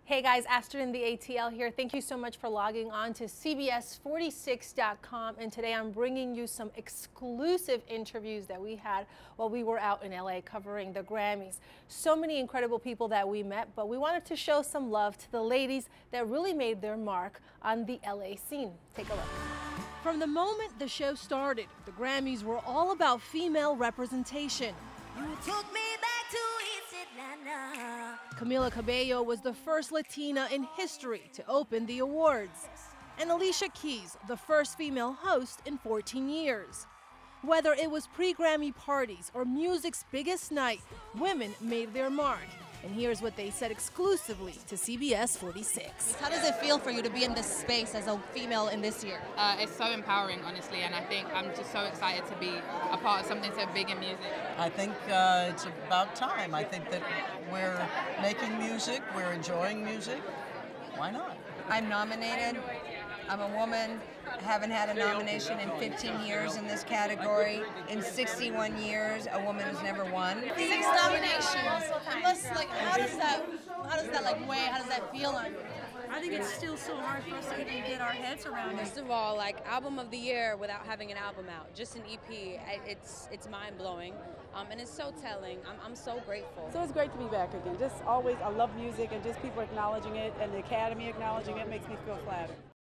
Hey guys, Astrid in the ATL here. Thank you so much for logging on to CBS46.com. And today I'm bringing you some exclusive interviews that we had while we were out in LA covering the Grammys. So many incredible people that we met, but we wanted to show some love to the ladies that really made their mark on the LA scene. Take a look. From the moment the show started, the Grammys were all about female representation. You took me back to East Atlanta. Camila Cabello was the first Latina in history to open the awards, and Alicia Keys, the first female host in 14 years. Whether it was pre-Grammy parties or music's biggest night, women made their mark. And here's what they said exclusively to CBS 46. How does it feel for you to be in this space as a female in this year? It's so empowering, honestly, and I think I'm just so excited to be a part of something so big in music. I think it's about time. I think that we're making music, we're enjoying music. Why not? I'm nominated. I'm a woman. I haven't had a nomination in 15 years in this category. In 61 years, a woman has never won. 6 nominations. It must, how does that weigh? How does that feel on you? I think it's still so hard for us to even get our heads around it. First of all, album of the year without having an album out, just an EP, it's mind-blowing, and it's so telling. I'm so grateful. So it's great to be back again. Just always, I love music, and just people acknowledging it and the Academy acknowledging it makes me feel flattered.